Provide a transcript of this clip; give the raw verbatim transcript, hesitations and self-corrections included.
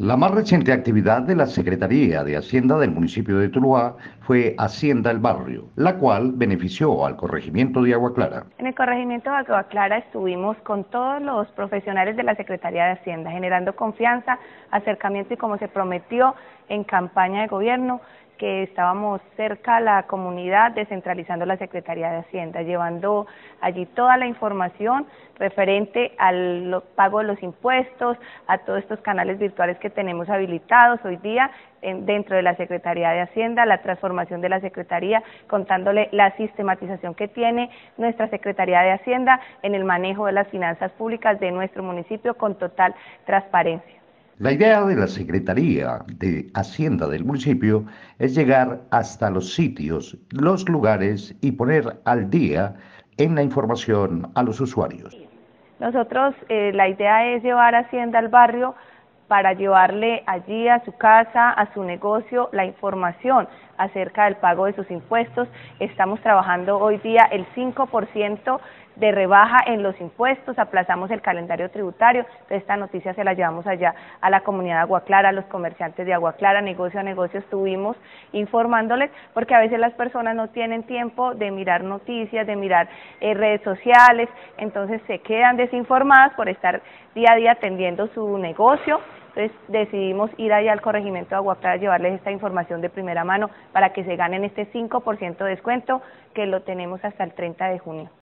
La más reciente actividad de la Secretaría de Hacienda del municipio de Tuluá fue Hacienda El Barrio, la cual benefició al corregimiento de Agua Clara. En el corregimiento de Agua Clara estuvimos con todos los profesionales de la Secretaría de Hacienda, generando confianza, acercamiento y como se prometió en campaña de gobierno, que estábamos cerca a la comunidad descentralizando la Secretaría de Hacienda, llevando allí toda la información referente al pago de los impuestos, a todos estos canales virtuales que tenemos habilitados hoy día en, dentro de la Secretaría de Hacienda, la transformación de la Secretaría, contándole la sistematización que tiene nuestra Secretaría de Hacienda en el manejo de las finanzas públicas de nuestro municipio con total transparencia. La idea de la Secretaría de Hacienda del municipio es llegar hasta los sitios, los lugares y poner al día en la información a los usuarios. Nosotros, eh, la idea es llevar Hacienda al barrio para llevarle allí a su casa, a su negocio, la información acerca del pago de sus impuestos. Estamos trabajando hoy día el cinco por ciento de rebaja en los impuestos, aplazamos el calendario tributario, entonces esta noticia se la llevamos allá a la comunidad de Agua Clara, a los comerciantes de Agua Clara, negocio a negocio estuvimos informándoles, porque a veces las personas no tienen tiempo de mirar noticias, de mirar eh, redes sociales, entonces se quedan desinformadas por estar día a día atendiendo su negocio. Entonces decidimos ir allá al corregimiento de Agua Clara a llevarles esta información de primera mano para que se ganen este cinco por ciento de descuento que lo tenemos hasta el treinta de junio.